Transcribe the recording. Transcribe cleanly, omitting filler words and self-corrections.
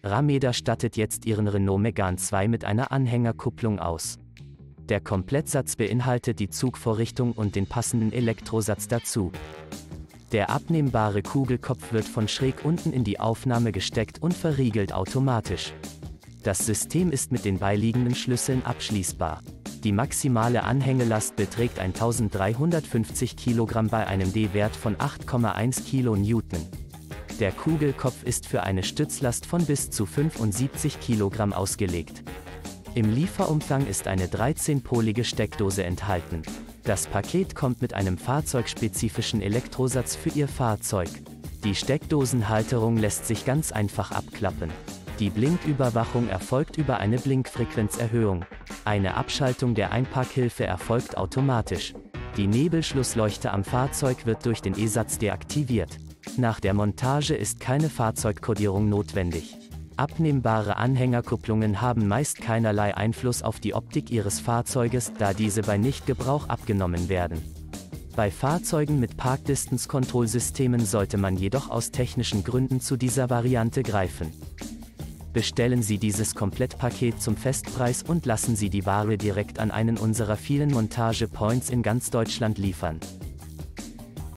Rameda stattet jetzt ihren Renault Megane 2 mit einer Anhängerkupplung aus. Der Komplettsatz beinhaltet die Zugvorrichtung und den passenden Elektrosatz dazu. Der abnehmbare Kugelkopf wird von schräg unten in die Aufnahme gesteckt und verriegelt automatisch. Das System ist mit den beiliegenden Schlüsseln abschließbar. Die maximale Anhängelast beträgt 1350 kg bei einem D-Wert von 8,1 kN. Der Kugelkopf ist für eine Stützlast von bis zu 75 kg ausgelegt. Im Lieferumfang ist eine 13-polige Steckdose enthalten. Das Paket kommt mit einem fahrzeugspezifischen Elektrosatz für Ihr Fahrzeug. Die Steckdosenhalterung lässt sich ganz einfach abklappen. Die Blinküberwachung erfolgt über eine Blinkfrequenzerhöhung. Eine Abschaltung der Einparkhilfe erfolgt automatisch. Die Nebelschlussleuchte am Fahrzeug wird durch den E-Satz deaktiviert. Nach der Montage ist keine Fahrzeugkodierung notwendig. Abnehmbare Anhängerkupplungen haben meist keinerlei Einfluss auf die Optik Ihres Fahrzeuges, da diese bei Nichtgebrauch abgenommen werden. Bei Fahrzeugen mit Park-Distance-Control-Systemen sollte man jedoch aus technischen Gründen zu dieser Variante greifen. Bestellen Sie dieses Komplettpaket zum Festpreis und lassen Sie die Ware direkt an einen unserer vielen Montage-Points in ganz Deutschland liefern.